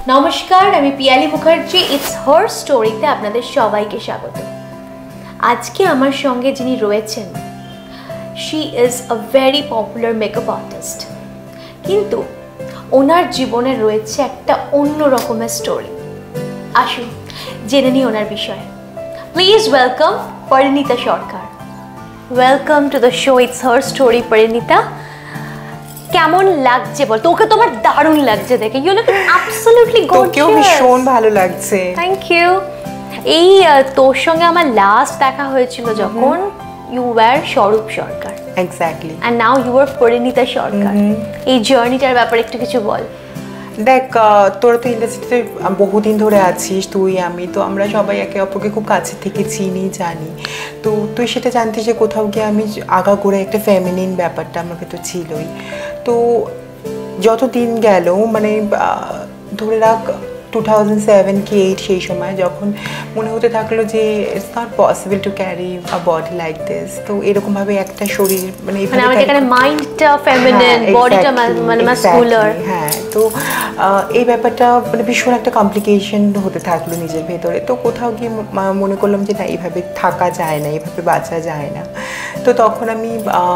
নমস্কার, আমি পিয়ালি মুখার্জি। ইটস হার স্টোরিতে আপনাদের সবাইকে স্বাগত। আজকে আমার সঙ্গে যিনি রয়েছেন, she is a very popular makeup artist, কিন্তু ওনার জীবনে রয়েছে একটা অন্য রকমের স্টোরি। আসুন জেনে নিই ওনার বিষয়ে। Please welcome Parineeta Sarkar. Welcome to the show it's her story. Parineeta, কেমন লাগছে বল? তোকে তো আমার দারুণ লাগছে দেখে। You look absolutely gorgeous. তোকেও ভীষণ ভালো লাগছে। Thank you. এই তোর সঙ্গে আমার লাস্ট দেখা হয়েছিল যখন you were Swarup Sarkar. Exactly. And now you are Parineeta Sarkar. এই জার্নিটার ব্যাপারে একটু কিছু বল। দেখ, তোরা তো ইন্ডাস্ট্রিতে বহুদিন ধরে আছিস, তুই আমি তো আমরা সবাই একে অপরকে খুব কাছে থেকে চিনি জানি। তো তুই সেটা জানতিস যে কোথাও গিয়ে আমি আগাগোড়া একটা ফেমিনিন ব্যাপারটা আমার ভেতর ছিলই। তো যত দিন গেল, মানে ধরে রাখ 2007 কি 8 সেই সময় যখন মনে হতে থাকলো যে it's not possible to carry a body like this. তো এরকমভাবে একটা শরীর মানে আমাদের মাইন্ডটা ফেমিনিন, বডিটা মানে মাস্কুলার। হ্যাঁ, তো এই ব্যাপারটা মানে ভীষণ একটা কমপ্লিকেশন হতে থাকলো নিজের ভেতরে। তো কোথাও গিয়ে মনে করলাম যে না, এইভাবে থাকা যায় না, এইভাবে বাঁচা যায় না। তো তখন আমি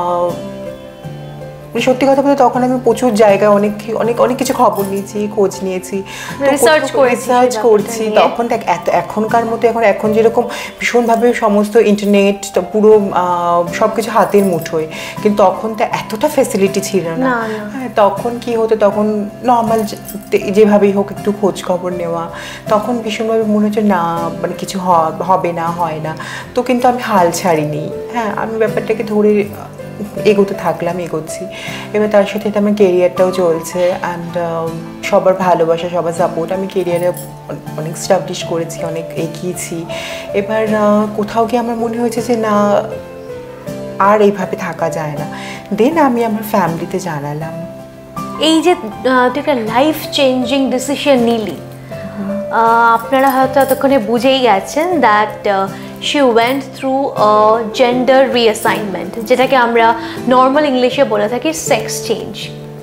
সত্যি কথা বলতে তখন আমি প্রচুর জায়গায় অনেক কিছু খবর নিয়েছি, খোঁজ নিয়েছি, রিসার্চ করছি। তখন দেখ এখনকার মতো এখন যেরকম ভীষণভাবে সমস্ত ইন্টারনেট পুরো সব কিছু হাতের মুঠোয়, কিন্তু তখন তো এতটা ফ্যাসিলিটি ছিল না। হ্যাঁ, তখন কি হতো, তখন নর্মাল যেভাবেই হোক একটু খোঁজ খবর নেওয়া। তখন ভীষণভাবে মনে হচ্ছে না, মানে কিছু হবে না, হয় না। তো কিন্তু আমি হাল ছাড়িনি। হ্যাঁ, আমি ব্যাপারটাকে ধরে এগোচ্ছি। এবার তার সাথে আমার কেরিয়ারটাও চলছে, অ্যান্ড সবার ভালোবাসা, সবার সাপোর্ট। আমি কেরিয়ারে অনেক স্টাবলিশ করেছি, অনেক এগিয়েছি। এবার কোথাও গিয়ে আমার মনে হয়েছে যে না, আর এইভাবে থাকা যায় না। দেন আমি আমার ফ্যামিলিতে জানালাম। এই যে তুই একটা লাইফ চেঞ্জিং ডিসিশন নিলি, আপনারা হয়তো এতক্ষণে বুঝেই গেছেন that she went through a gender reassignment, যেটাকে আমরা নর্মাল ইংলিশে বলে থাকি sex change.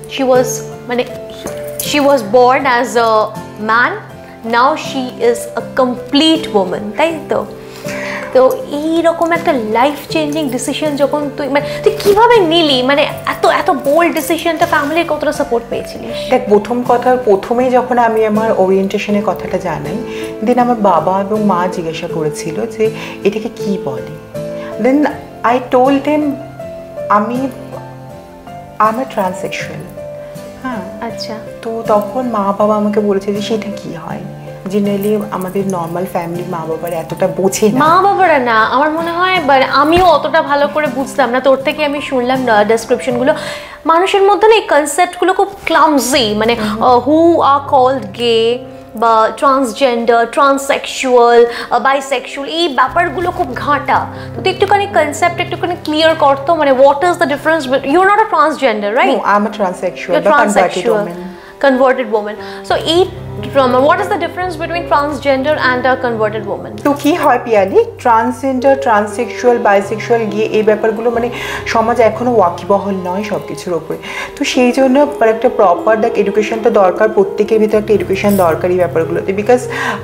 she was born as a man, now she is a complete woman, তাই তো? তো এইরকম একটা লাইফ চেঞ্জিং ডিসিশন যখন তুই কিভাবে নিলি, মানে এত বোল্ড ডিসিশনটা ফ্যামিলির কতটা সাপোর্ট পেয়েছিলিস? দেখ, প্রথমেই যখন আমি আমার ওরিয়েন্টেশনের কথাটা জানাই, দেন আমার বাবা এবং মা জিজ্ঞাসা করেছিল যে এটাকে কি বলে। দেন আই টোল্ড দেম আমি ট্রান্সসেক্সুয়াল। হ্যাঁ, আচ্ছা। তো তখন মা বাবা আমাকে বলেছে যে সেটা কি হয়। জেনারেলি আমাদের নর্মাল ফ্যামিলির মা বাবারা এতটা বোঝে না। মা বাবারা না, আমার মনে হয় আমিও অতটা ভালো করে বুঝতাম না। তোর থেকে আমি শুনলাম ডেসক্রিপশনগুলো, মানুষের মধ্যে না এই কনসেপ্টগুলো খুব ক্লামজি, মানে হু আর কল্ড গে বা ট্রান্সজেন্ডার, ট্রান্সসেক্সুয়াল, বাইসেক্সুয়াল, এই ব্যাপারগুলো খুব ঘাঁটা। তো তুই একটুখানি কনসেপ্ট একটুখানি ক্লিয়ার করতো, মানে what is the difference? You are not a transgender, right? No, I am a transsexual, converted woman. So what is the difference between transgender and a converted woman? তো কি হয় পিয়ালি, ট্রান্সজেন্ডার, ট্রান্সসেক্সুয়াল, বাইসেক্সুয়াল গিয়ে এই ব্যাপারগুলো মানে সমাজ এখনো ওয়াকিবহল নয় সব কিছুর ওপরে। তো সেই জন্য একটা প্রপার এডুকেশনটা দরকার, প্রত্যেকের ভিতরে একটা এডুকেশন দরকার এই ব্যাপারগুলোতে। বিকজ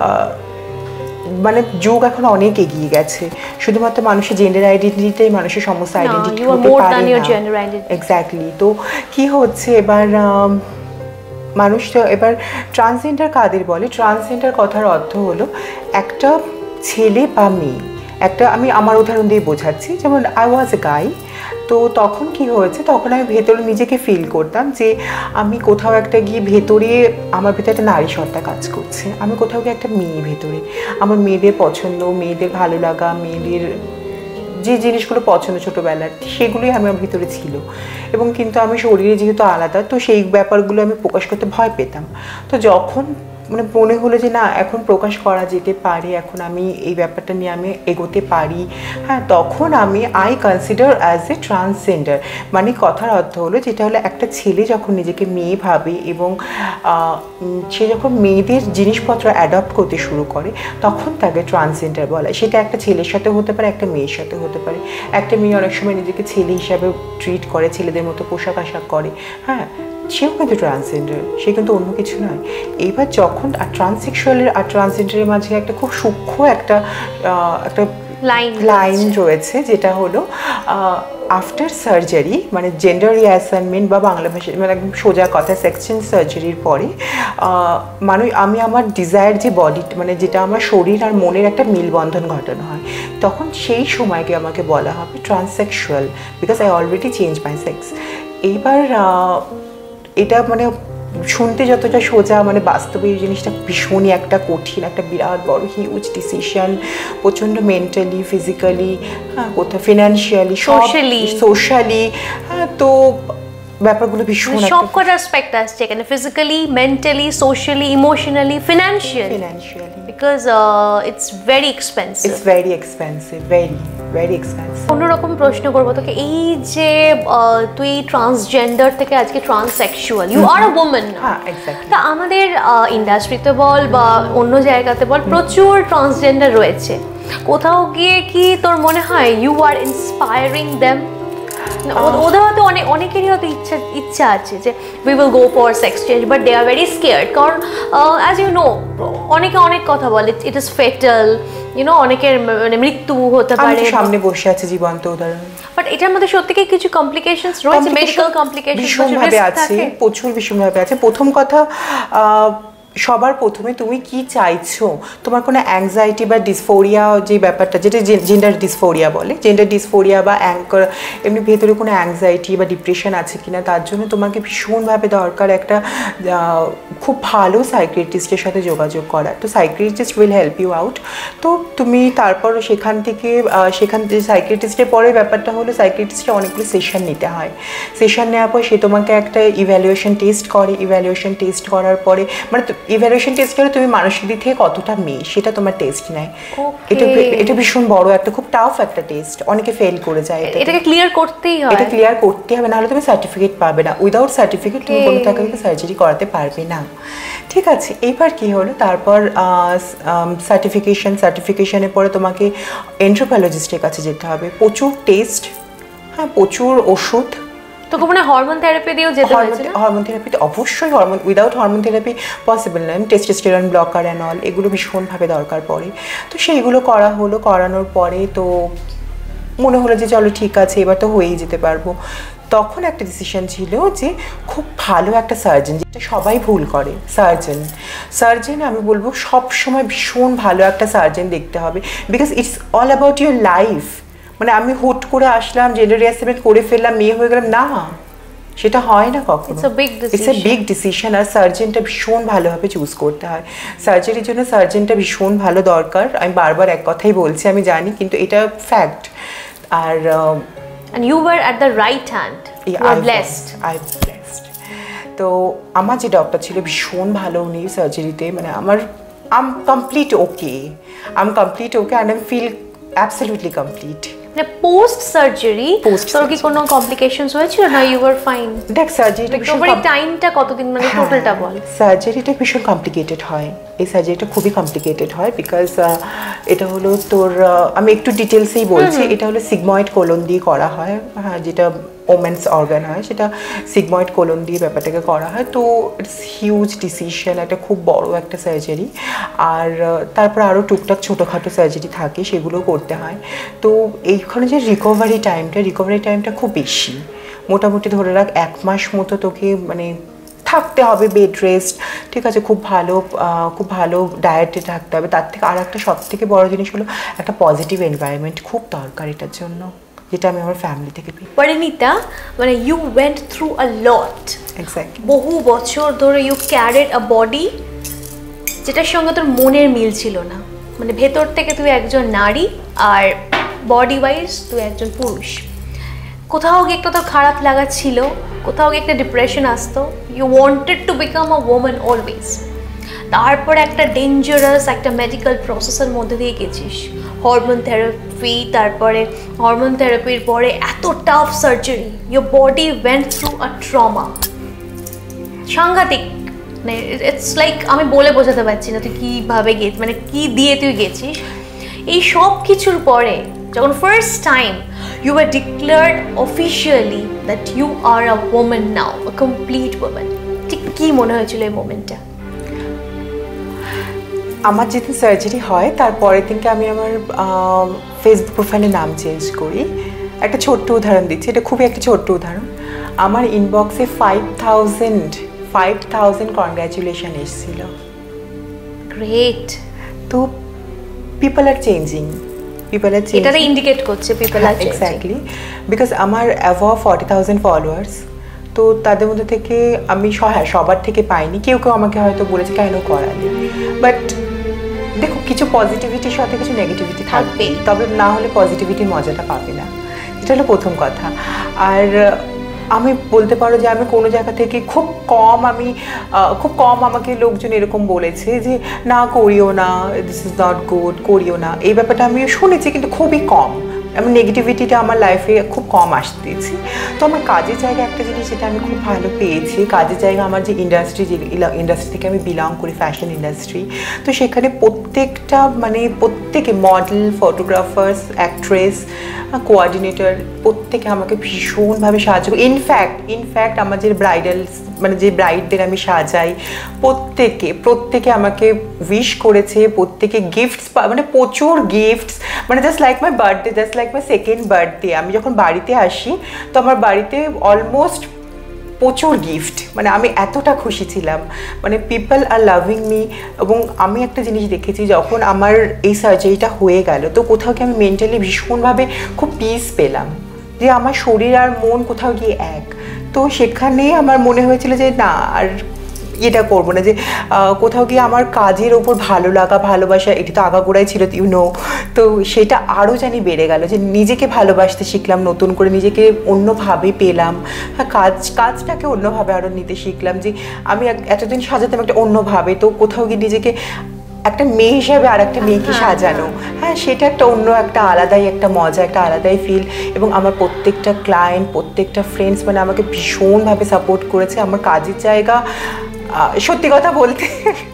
মানে যুগ এখন অনেক এগিয়ে গেছে, শুধুমাত্র মানুষের জেন্ডার আইডেন্টিটিটাই মানুষের সমস্ত আইডেন্টিটি হতে পারে না। এক্স্যাক্টলি। তো কি হচ্ছে এবার মানুষ এবার ট্রান্সজেন্ডার কাদের বলে? ট্রান্সজেন্ডার কথার অর্থ হলো একটা ছেলে বা মেয়ে। আমি আমার উদাহরণ দিয়ে বোঝাচ্ছি, যেমন আই ওয়াজ এ গাই। তো তখন কি হয়েছে, তখন আমি ভেতরে নিজেকে ফিল করতাম যে আমি কোথাও একটা গিয়ে ভেতরে আমার ভেতরে একটা নারী সত্তা কাজ করছে। আমি কোথাও গিয়ে একটা মেয়ে ভেতরে, আমার মেয়েদের পছন্দ, মেয়েদের ভালো লাগা, মেয়েদের যে জিনিসগুলো পছন্দ ছোটোবেলার, সেগুলোই আমার ভিতরে ছিল। এবং কিন্তু আমি শরীরে যেহেতু আলাদা, তো সেই ব্যাপারগুলো আমি প্রকাশ করতে ভয় পেতাম। তো যখন মানে মনে হলো যে না, এখন প্রকাশ করা যেতে পারে, এখন আমি এই ব্যাপারটা নিয়ে আমি এগোতে পারি, হ্যাঁ, তখন আমি I consider as a transgender. মানে কথার অর্থ হলো, যেটা হলো একটা ছেলে যখন নিজেকে মেয়ে ভাবে এবং সে যখন মেয়েদের জিনিসপত্র অ্যাডপ্ট করতে শুরু করে, তখন তাকে ট্রান্সজেন্ডার বলা। সেটা একটা ছেলের সাথে হতে পারে, একটা মেয়ের সাথে হতে পারে। একটা মেয়ে অনেক সময় নিজেকে ছেলে হিসাবে ট্রিট করে, ছেলেদের মতো পোশাক আশাক করে, হ্যাঁ, সেও কিন্তু ট্রান্সজেন্ডার, সে কিন্তু অন্য কিছু নয়। এইবার যখন ট্রান্সসেক্সুয়ালের আর ট্রান্সজেন্ডারের মাঝে একটা খুব সূক্ষ্ম একটা লাইন রয়েছে, যেটা হলো আফটার সার্জারি, মানে জেন্ডার রিঅ্যাসাইনমেন্ট বা বাংলা ভাষায় মানে একদম সোজা কথা সেকশন সার্জারির পরে আমি আমার ডিজায়ার যে বডি, মানে যেটা আমার শরীর আর মনের একটা মিলবন্ধন ঘটানো হয়, তখন সেই সময়কে আমাকে বলা হবে transsexual, because I already change my sex. এইবার এটা মানে শুনতে যতটা সোজা, মানে বাস্তবে এই জিনিসটা ভীষণই একটা কঠিন, একটা বিরাট বড় হিউজ ডিসিশন, প্রচণ্ড মেন্টালি, ফিজিক্যালি, কোথাও ফিনান্সিয়ালি, সোশ্যালি, তো ব্যাপারগুলো ভীষণ সব কটা অ্যাসপেক্ট আসছে এখানে, physically, mentally, socially, emotionally, financially, because it's very expensive, very expensive. অন্যরকম প্রশ্ন করবো তোকে, এই যে তুই ট্রান্সজেন্ডার থেকে আজকে transsexual, you are a woman, তা আমাদের ইন্ডাস্ট্রিতে বল বা অন্য জায়গাতে বল প্রচুর ট্রান্সজেন্ডার রয়েছে, কোথাও গিয়ে কি তোর মনে হয় ইউ আর ইন্সপায়ারিং দেম? ওদের হয়তো অনেকেরই হয়তো ইচ্ছা আছে যে we will go for sex change, but they are very scared, কারণ অ্যাজ ইউ নো অনেকে অনেক কথা বলে ইট ইজ ফেটাল, অনেকের মানে মৃত্যু হতে পারে, সামনে বসে আছে জীবন্ত উদাহরণ, বাট এটার মধ্যে সত্যি কি কিছু কমপ্লিকেশনস রয়েছে, মেডিকেল কমপ্লিকেশনস ভীষণভাবে আছে, প্রচুর ভীষণভাবে আছে। প্রথম কথা, সবার প্রথমে তুমি কি চাইছো, তোমার কোনো অ্যাংজাইটি বা ডিসফোরিয়া যে ব্যাপারটা, যেটা জেন্ডার ডিসফোরিয়া বলে, জেন্ডার ডিসফোরিয়া বা এমনি ভেতরে কোনো অ্যাংজাইটি বা ডিপ্রেশন আছে কিনা, তার জন্য তোমাকে ভীষণভাবে দরকার একটা খুব ভালো সাইকিয়াট্রিস্টের সাথে যোগাযোগ করা। তো psychiatrist will help you out. তো তুমি তারপর সেখান থেকে সাইকিয়াট্রিস্টের পরে ব্যাপারটা হলো সাইকিয়াট্রিস্টে অনেকগুলো সেশন নিতে হয়, সেশন নেওয়ার পর সে তোমাকে একটা ইভ্যালুয়েশন টেস্ট করে, ইভ্যালুয়েশন টেস্ট করার পরে মানে ইভ্যালুয়েশন টেস্ট করে তুমি মানসিক দিক থেকে কতটা মেয়ে সেটা তোমার টেস্ট নেয়। এটা ভীষণ বড় একটা, খুব টাফ একটা টেস্ট, অনেকে ফেল করে যায়। এটাকে ক্লিয়ার করতেই হয়, এটা ক্লিয়ার করতে হবে, নাহলে তুমি সার্টিফিকেট পাবে না। উইদাউট সার্টিফিকেট তুমি কোনো টাকাকে সার্জারি করাতে পারবে না। ঠিক আছে, এইবার কি হলো, তারপর সার্টিফিকেশনের পরে তোমাকে এন্থ্রোপোলজিস্টের কাছে যেতে হবে, প্রচুর টেস্ট, প্রচুর ওষুধ। তোকে মানে হরমোন থেরাপি দিয়েও যেতে হয়েছে? হরমোন থেরাপিতে অবশ্যই, উইদাউট হরমোন থেরাপি পসিবল নয়। টেস্টোস্টেরন ব্লকার অ্যান্ড অল এগুলো ভীষণভাবে দরকার পড়ে। তো সেইগুলো করানোর পরে তো মনে হলো যে চলো ঠিক আছে, এবার তো হয়েই যেতে পারবো। তখন একটা ডিসিশন ছিল যে খুব ভালো একটা সার্জন, যেটা সবাই ভুল করে, সার্জন আমি বলবো সবসময় ভীষণ ভালো একটা সার্জন দেখতে হবে, because it's all about your life. মানে আমি হুট করে আসলাম, জেন্ডার রিঅ্যাসেসমেন্ট করে ফেললাম, মেয়ে হয়ে গেলাম, না, সেটা হয় না কখনো। It's a big decision. আর সার্জনটা ভীষণ ভালোভাবে চুজ করতে হয়। সার্জারির জন্য সার্জনটা ভীষণ ভালো দরকার, আমি বারবার এক কথাই বলছি, আমি জানি, কিন্তু এটা ফ্যাক্ট। আর and you were at the right hand, you are blessed. I'm blessed. তো আমার যে ডক্টর ছিল ভীষণ ভালো, উনি সার্জারিতে মানে I'm complete okay and I feel absolutely complete. মানে পোস্ট সার্জারি তোর কি কোনো কমপ্লিকেশনস হয়েছিল না? You were fine? দেখ, সার্জারিটা রিকভারি টাইমটা কতদিন, মানে টোটালটা বল। সার্জারিটা ভীষণ কমপ্লিকেটেড হয়, এই সার্জারিটা খুবই কমপ্লিকেটেড হয়, বিকজ এটা হলো তোর, আমি একটু ডিটেলসেই বলছি, এটা হলো সিগময়েড কোলন দিয়ে করা হয়, যেটা ওমেন্স অর্গান হয়, সেটা সিগময়েড কোলন দিয়ে ব্যাপারটাকে করা হয়। তো ইটস হিউজ ডিসিশন, একটা খুব বড় একটা সার্জারি। আর তারপর আরও টুকটাক ছোটোখাটো সার্জারি থাকে, সেগুলো করতে হয়। তো এইখানে যে রিকভারি টাইমটা খুব বেশি, মোটামুটি ধরে রাখ 1 মাস মতো তোকে মানে থাকতে হবে বেড রেস্ট, ঠিক আছে, খুব ভালো ডায়েটে থাকতে হবে। তার থেকে আর একটা সবথেকে বড় জিনিস হলো একটা পজিটিভ এনভায়রনমেন্ট খুব দরকার এটার জন্য, যেটা আমি আমার ফ্যামিলি থেকে পেয়ে। পরিণীতা, মানে you went through a lot, exactly, বহু বছর ধরে ইউ ক্যারিড আ বডি যেটার সঙ্গে তোর মনের মিল ছিল না, মানে ভেতর থেকে তুই একজন নারী আর বডি ওয়াইজ তুই একজন পুরুষ। কোথাও গিয়ে একটা তোর খারাপ লাগা ছিল, কোথাও গিয়ে একটা ডিপ্রেশন আসতো, you wanted to become a woman always. তারপরে একটা ডেঞ্জারাস একটা মেডিকেল প্রসেসের মধ্যে দিয়ে গেছিস, হরমোন থেরাপি, তারপরে হরমোন থেরাপির পরে এত tough surgery, your body went through a trauma, সাংঘাতিক। মানে ইটস লাইক আমি বলে বোঝাতে পারছি না তুই কীভাবে মানে কী দিয়ে তুই গেছিস। এই সব কিছুর পরে যখন first time you were declared officially that you are a woman now, a complete woman. ঠিক কি মনে হয়েছিল এই মোমেন্টটা? আমার যেদিন সার্জারি হয় তারপরের দিনকে আমি আমার ফেসবুক প্রোফাইলে নাম চেঞ্জ করি। একটা ছোট্ট উদাহরণ দিচ্ছি, এটা খুবই একটা ছোট্ট উদাহরণ। আমার ইনবক্সে 5000 কনগ্র্যাচুলেশন এসেছিল। গ্রেট। তো পিপল আর চেঞ্জিং, এটা ইন্ডিকেট করছে people are changing. Exactly, because আমার অ্যাভাব 40,000 ফলোয়ার্স। তো তাদের মধ্যে থেকে আমি সবার থেকে পাইনি, কেউ কেউ আমাকে হয়তো বলেছে কেন করালি, বাট দেখো কিছু পজিটিভিটির সাথে কিছু নেগেটিভিটি থাকবে, তবে না হলে পজিটিভিটির মজাটা পাবে না, এটা হলো প্রথম কথা। আর আমি বলতে পারো যে আমি কোনো জায়গা থেকে খুব কম আমাকে লোকজন এরকম বলেছে যে না করিও না, দিস ইজ নট গুড, করিও না, এই ব্যাপারটা আমি শুনেছি, কিন্তু খুবই কম। আমি নেগেটিভিটিটা আমার লাইফে খুব কম আসতেছি। তো আমার কাজের জায়গা একটা জিনিস যেটা আমি খুব ভালো পেয়েছি, কাজের জায়গা আমার যে ইন্ডাস্ট্রি থেকে আমি বিলং করি, ফ্যাশন ইন্ডাস্ট্রি, তো সেখানে প্রত্যেকে মডেল, ফটোগ্রাফার্স, অ্যাক্ট্রেস, কোঅর্ডিনেটর প্রত্যেকে আমাকে ভীষণভাবে সাহায্য করে। ইনফ্যাক্ট আমার যে যে ব্রাইডদের আমি সাজাই প্রত্যেকে আমাকে উইশ করেছে, প্রত্যেকে গিফটস, প্রচুর gifts, just like my birthday, just like my second birthday. আমি যখন বাড়িতে আসি তো আমার বাড়িতে অলমোস্ট প্রচুর গিফট, আমি এতটা খুশি ছিলাম, পিপল আর লাভিং মি। এবং আমি একটা জিনিস দেখেছি, যখন আমার এই সার্জারিটা হয়ে গেল তো কোথাও গিয়ে আমি মেন্টালি ভীষণভাবে খুব পিস পেলাম, যে আমার শরীর আর মন কোথাও গিয়ে এক। তো সেখানে আমার মনে হয়েছিল যে না আর এটা করবো না, যে কোথাও গিয়ে আমার কাজের ওপর ভালো লাগা, ভালোবাসা, এটা তো আগাগোড়াই ছিল, তো সেটা আরও বেড়ে গেল, যে নিজেকে ভালোবাসতে শিখলাম, নতুন করে নিজেকে অন্যভাবে পেলাম, কাজটাকে অন্যভাবে আরও নিতে শিখলাম, যে আমি এতদিন সাজাতাম একটা অন্যভাবে, তো কোথাও গিয়ে নিজেকে একটা মেয়ে হিসাবে আর একটা মেয়েকে সাজানো, সেটা একটা আলাদাই একটা মজা, একটা আলাদাই ফিল। এবং আমার প্রত্যেকটা ক্লায়েন্ট, প্রত্যেকটা ফ্রেন্ডস আমাকে ভীষণভাবে সাপোর্ট করেছে। আমার কাজের জায়গা, সত্যি কথা বলতে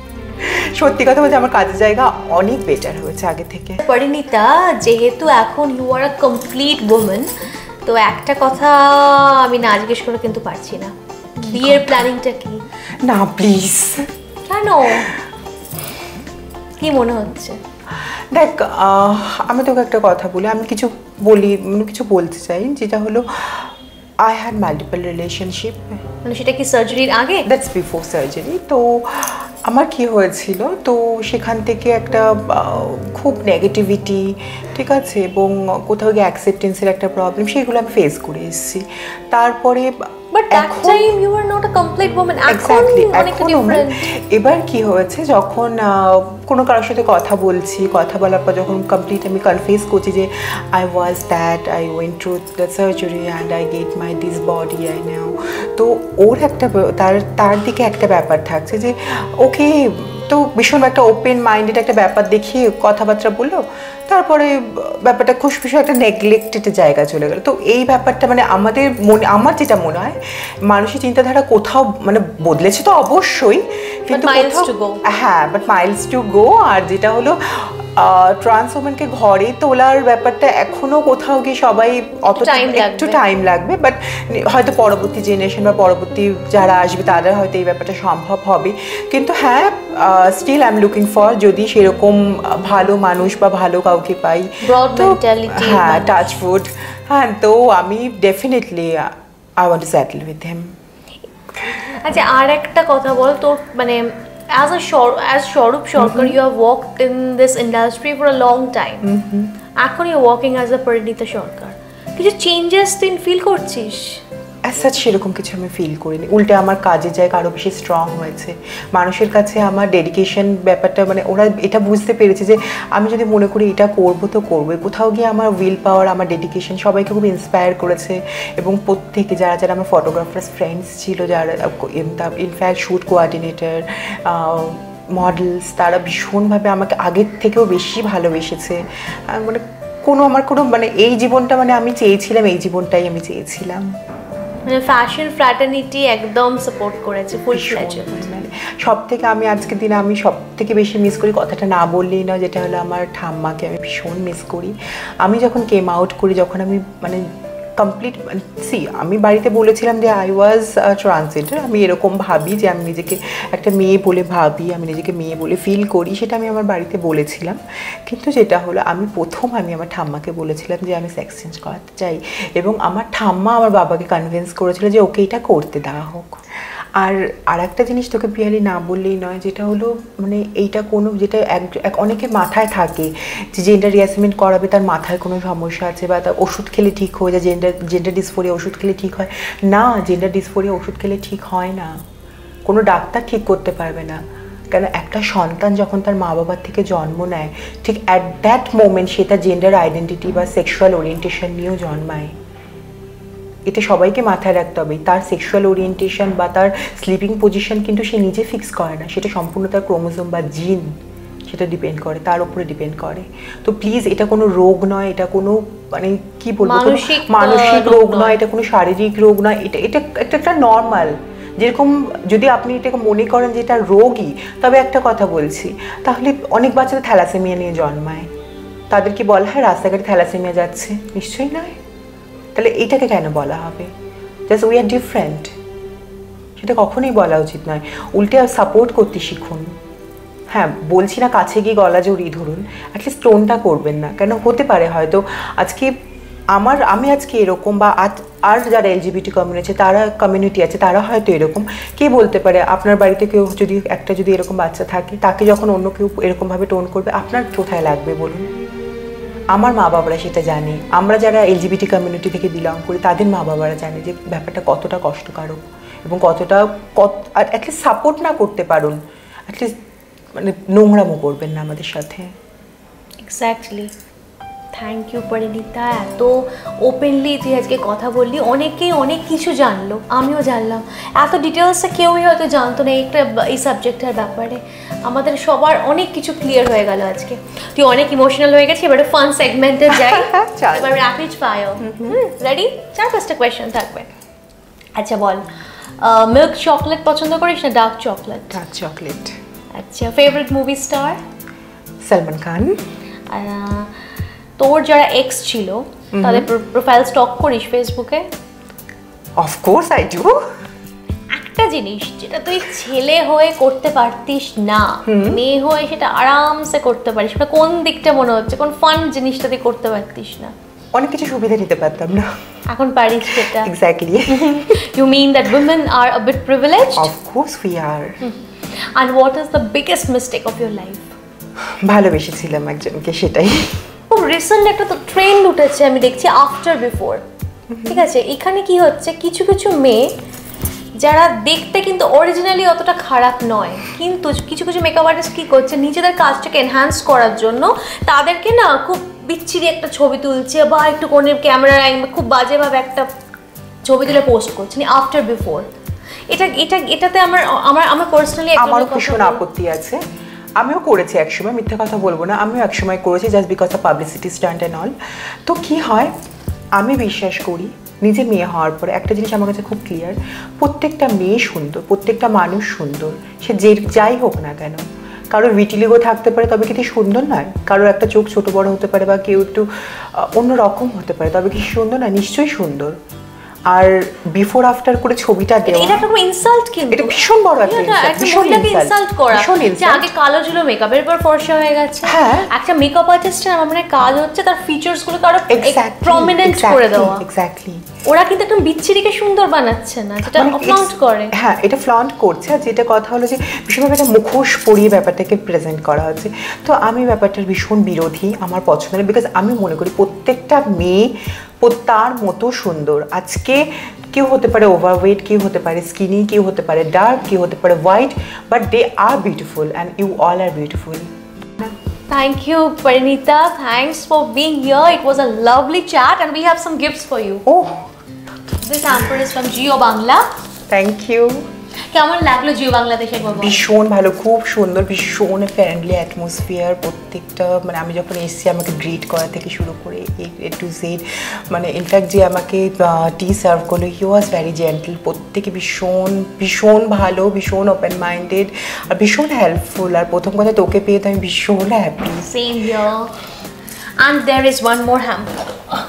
আমার কাজের জায়গা অনেক বেটার হয়েছে আগে থেকে। পরিণীতা, যেহেতু এখন you are a complete women, তো একটা কথা আমি না জিজ্ঞেস করে কিন্তু পারছি না, বিয়ের প্ল্যানিংটা কি? না প্লিজ। কেন, কি মনে হচ্ছে? দেখ, আমি তোকে একটা কথা বলি, আমি কিছু বলতে চাই, যেটা হলো I had multiple relationship. সেটা কি সার্জারির আগে? That's before surgery. তো আমার কি হয়েছিল, তো সেখান থেকে একটা খুব নেগেটিভিটি, ঠিক আছে, এবং কোথাও গিয়ে অ্যাকসেপ্টেন্সের একটা প্রবলেম, সেগুলো আমি ফেস করে এসেছি। তারপরে এবার কি হয়েছে, যখন কোনো কারোর সাথে কথা বলার পর যখন কমপ্লিট আমি কনফেস করছি যে I went through the surgery and I get this body I know, তো ওর একটা তার দিকে একটা ব্যাপার থাকছে যে ওকে, তো ভীষণ একটা ওপেন মাইন্ডেড একটা ব্যাপার দেখিয়ে কথাবার্তা বললো, তারপরে ব্যাপারটা খুশখুশি একটা নেগলেক্টেড জায়গা চলে গেল। তো এই ব্যাপারটা আমার যেটা মনে হয়, মানুষের চিন্তাধারা কোথাও বদলেছে তো অবশ্যই, কিন্তু বাট মাইলস টু গো। আর যেটা হলো ট্রান্স ওমেনকে ঘরে তোলার ব্যাপারটা এখনো কোথাও গিয়ে সবাই একটু টাইম লাগবে, বাট হয়তো পরবর্তী জেনারেশন বা পরবর্তী যারা আসবে তাদের হয়তো এই ব্যাপারটা সম্ভব হবে। কিন্তু হ্যাঁ, still I am looking for, যদি সেরকম ভালো মানুষ বা ভালো কাউকে পাই, হ্যাঁ, টাচউড, হ্যাঁ, তো আমি definitely I want to settle with him. আচ্ছা, আর একটা কথা বল, তোর as Swarup Sarkar, you have worked in this industry for a long time. এখন you're working as a Pareenita Sarkar. কিছু চেঞ্জেস তুই ফিল করছিস? অ্যাজ সেরকম কিছু আমি ফিল করিনি, উল্টে আমার কাজের জায়গা আরও বেশি স্ট্রং হয়েছে। মানুষের কাছে আমার ডেডিকেশন ব্যাপারটা, ওরা এটা বুঝতে পেরেছে যে আমি যদি মনে করি এটা করবো তো করবো। কোথাও গিয়ে আমার উইল পাওয়ার, আমার ডেডিকেশন সবাইকে খুব ইন্সপায়ার করেছে। এবং প্রত্যেকে যারা আমার ফটোগ্রাফার্স ফ্রেন্ডস ছিল, যারা ইনফ্যাক্ট শ্যুট কোঅর্ডিনেটর, মডেলস, তারা ভীষণভাবে আমাকে আগের থেকেও বেশি ভালোবেসেছে। আমার কোনো এই জীবনটা আমি চেয়েছিলাম, এই জীবনটাই আমি চেয়েছিলাম। ফ্যাশন ফ্র্যাটার্নিটি একদম সাপোর্ট করেছে ফুল ফ্লেজড। সব থেকে আমি আজকের দিনে আমি সব থেকে বেশি মিস করি, কথাটা না বললেই না, যেটা হলো আমার ঠাম্মাকে আমি ভীষণ মিস করি। আমি যখন কেম আউট করি, যখন আমি মানে কমপ্লিট আমি বাড়িতে বলেছিলাম যে আই ওয়াজ ট্রান্সজেন্ডার, আমি এরকম ভাবি যে আমি নিজেকে একটা মেয়ে বলে ভাবি, আমি নিজেকে মেয়ে বলে ফিল করি, সেটা আমি আমার বাড়িতে বলেছিলাম। কিন্তু যেটা হলো আমি আমার ঠাম্মাকে বলেছিলাম যে আমি সেক্স চেঞ্জ করাতে চাই, এবং আমার ঠাম্মা আমার বাবাকে কনভিন্স করেছিল যে ওকে এটা করতে দেওয়া হোক। আর একটা জিনিস তোকে পিয়ালি না বললেই নয়, যেটা হলো মানে এইটা কোনো যেটা অনেকের মাথায় থাকে যে জেন্ডার রিঅ্যাসেসমেন্ট করাবে, তার মাথায় কোনো সমস্যা আছে বা তার ওষুধ খেলে ঠিক হয়ে যায়, জেন্ডার ডিসফোরিয়া ওষুধ খেলে ঠিক হয় না। জেন্ডার ডিসফোরিয়া ওষুধ খেলে ঠিক হয় না, কোনো ডাক্তার ঠিক করতে পারবে না। কেন একটা সন্তান যখন তার মা বাবার থেকে জন্ম নেয়, ঠিক অ্যাট দ্যাট মোমেন্ট সে তার জেন্ডার আইডেন্টিটি বা সেক্সুয়াল ওরিয়েন্টেশন নিয়েও জন্মায়। এটা সবাইকে মাথায় রাখতে হবে। তার সেক্সুয়াল ওরিয়েন্টেশন বা তার স্লিপিং পজিশন কিন্তু সে নিজে ফিক্স করে না, সেটা সম্পূর্ণ তার ক্রোমোজোম বা জিন সেটা ডিপেন্ড করে, তার উপরে ডিপেন্ড করে। তো প্লিজ, এটা কোনো রোগ নয়, এটা কোনো মানে কি বলবো, মানসিক রোগ নয়, এটা কোনো শারীরিক রোগ নয়, এটা একটা নর্মাল। যেরকম যদি আপনি এটাকে মনে করেন যে এটা রোগই, তবে একটা কথা বলছি, তাহলে অনেক বাচ্চাদের থ্যালাসেমিয়া নিয়ে জন্মায়, তাদের কি বলা হয় রাস্তাঘাটে থ্যালাসেমিয়া যাচ্ছে? নিশ্চয়ই নয়। তাহলে এইটাকে কেন বলা হবে জাস্ট উই আর ডিফারেন্ট? সেটা কখনোই বলা উচিত নয়। উল্টে সাপোর্ট করতে শিখুন। হ্যাঁ, বলছি না কাছে গিয়ে গলা জড়িয়ে ধরুন, অ্যাটলিস্ট টোনটা করবেন না। কেন হতে পারে হয়তো আজকে আমি আজকে এরকম, বা আর যারা এলজিবিটি কমিউনিটি আছে তারা হয়তো এরকম। কে বলতে পারে আপনার বাড়িতে কেউ যদি এরকম বাচ্চা থাকে, তাকে যখন অন্য কেউ এরকমভাবে টোন করবে, আপনার কোথায় লাগবে বলুন? আমার মা বাবারা সেটা জানে, আমরা যারা এলজিবিটি কমিউনিটি থেকে বিলং করি তাদের মা বাবারা জানে যে ব্যাপারটা কতটা কষ্টকারক এবং কতটা অ্যাটলিস্ট সাপোর্ট না করতে পারুন, অ্যাটলিস্ট মানে নোংরামো করবেন না আমাদের সাথে। এক্স্যাক্টলি। থ্যাংক ইউ পরিণীতা, এত ওপেনলি তুই আজকে কথা বললি। অনেকেই অনেক কিছু জানলো, আমিও জানলাম। এত ডিটেলসে কেউই হয়তো জানতো না এই সাবজেক্টের ব্যাপারে। আমাদের সবার অনেক কিছু ক্লিয়ার হয়ে গেল আজকে। তুই অনেক ইমোশনাল হয়ে গেছিস, এবারে ফান সেগমেন্টে যাই। এবার র্যাপিড ফায়ার। রেডি? 4-5টা কোয়েশ্চেন থাকবে। আচ্ছা বল, মিল্ক চকলেট পছন্দ করিস না ডার্ক চকলেট? Dark chocolate. আচ্ছা, favourite movie star? Salman Khan. তোর যারা এক্স ছিল তাদের প্রোফাইল স্টক করিস ফেসবুকে? Of course I do. একটা জিনিস যেটা তুই ছেলে হয়ে করতে পারতিস না, মেয়ে হয়ে সেটা আরামসে করতে পারিস, সেটা কোন দিকটা মনে হচ্ছে, কোন ফান জিনিসটা তুই করতে পারতিস না? অনেক কিছু সুবিধা নিতে পারতাম না, এখন পারিস সেটা। Exactly. You mean that women are a bit privileged? Of course we are. And what is the biggest mistake of your life? ভালোবেসেছিলাম একজনকে, সেটাই। খুব রিসেন্ট একটা তো ট্রেন্ড উঠেছে আমি দেখছি, আফটার বিফোর। ঠিক আছে, এখানে কি হচ্ছে, কিছু কিছু মেয়ে যারা দেখতে কিন্তু অরিজিনালি অতটা খারাপ নয়, কিন্তু কিছু কিছু মেকআপ আর্টিস্ট কী করছে, নিজেদের কাজটাকে এনহ্যান্স করার জন্য তাদেরকে না খুব বিচ্ছিরি একটা ছবি তুলছে, বা একটু কোণের ক্যামেরার খুব বাজেভাবে একটা ছবি তুলে পোস্ট করছে আফটার বিফোর। এটাতে আমার পার্সোনালি আমার ভীষণ আপত্তি আছে। আমিও করেছি একসময়, মিথ্যা কথা বলবো না, আমিও একসময় করেছি just because of publicity stunt and all. তো কি হয়, আমি বিশ্বাস করি নিজে মেয়ে হওয়ার পরে একটা জিনিস আমার কাছে খুব ক্লিয়ার, প্রত্যেকটা মেয়ে সুন্দর, প্রত্যেকটা মানুষ সুন্দর, সে যাই হোক না কেন। কারোর ভিটিলিগো থাকতে পারে, তবে কি সুন্দর নয়? কারোর একটা চোখ ছোট বড় হতে পারে, বা কেউ একটু অন্য রকম হতে পারে, তবে কি সুন্দর না? নিশ্চয়ই সুন্দর। আর বিফোর আফটার করে ছবিটা দেওয়া, এটা একটা ইনসাল্ট, কিন্তু এটা ভীষণ বড় একটা ইনসাল্ট, ভীষণ ইনসাল্ট করা। যে আগে কালো ছিল, মেকআপের পর ফর্সা হয়ে গেছে। একটা মেকআপ আর্টিস্টের আমার মনে কাজ হচ্ছে তার ফিচার্স গুলোকে আরো প্রমিনেন্ট করে দেওয়া। এক্স্যাক্টলি। ওরা কিন্তু একদম বিচ্ছিরিকে সুন্দর বানাচ্ছে না, যেটা ফ্লন্ট করে। হ্যাঁ, এটা ফ্লন্ট করছে। আর যেটা কথা হলো যে ভীষণভাবে একটা মুখোশ পরিয়ে ব্যাপারটাকে প্রেজেন্ট করা হচ্ছে। তো আমি ব্যাপারটার ভীষণ বিরোধী, আমার পছন্দ না, বিকজ আমি মনে করি প্রত্যেকটা মেয়ে তার মতো সুন্দর। আজকে কেউ হতে পারে ওভারওয়েট, কেউ হতে পারে স্কিনি, কেউ হতে পারে ডার্ক, কেউ হতে পারে white, but they are beautiful and you all are beautiful. Thank you, Pareenita. Thanks for being here. It was a lovely chat, and we have some gifts for you. Oh, this hamper is from Jiyo Bangla. Thank you. কেমন লাগলো জিও বাংলাদেশে একবার বলো? ভীষণ ভালো, খুব সুন্দর, ভীষণ ফ্রেন্ডলি অ্যাটমসফিয়ার। প্রত্যেকটা মানে আমি যখন এসেছি আমাকে গ্রিট করা থেকে শুরু করে এ টু জেড, মানে ইনফ্যাক্ট যে আমাকে টি সার্ভ করলো হি ওয়াজ ভেরি জেন্টল। প্রত্যেকে ভীষণ ভীষণ ভালো, ভীষণ ওপেন মাইন্ডেড আর ভীষণ হেল্পফুল। আর প্রথম কথা তোকে পেয়ে তো আমি ভীষণ happy. Same here. And there is one more hamper.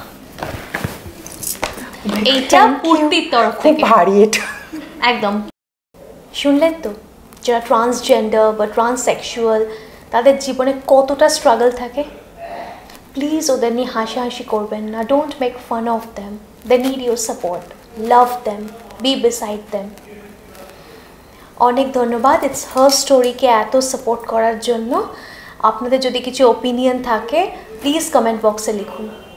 এইটা পূর্তির তরফ থেকে। খুব ভারী এটা। একদম। শুনলেন তো, যারা ট্রান্সজেন্ডার বা ট্রান্সসেক্সুয়াল তাদের জীবনে কতটা স্ট্রাগল থাকে। প্লিজ ওদের নিয়ে হাসাহাসি করবেন না। Don't make fun of them. They need your support. Love them, be beside them. অনেক ধন্যবাদ ইটস হার স্টোরিকে এত সাপোর্ট করার জন্য। আপনাদের যদি কিছু ওপিনিয়ন থাকে প্লিজ কমেন্ট বক্সে লিখুন।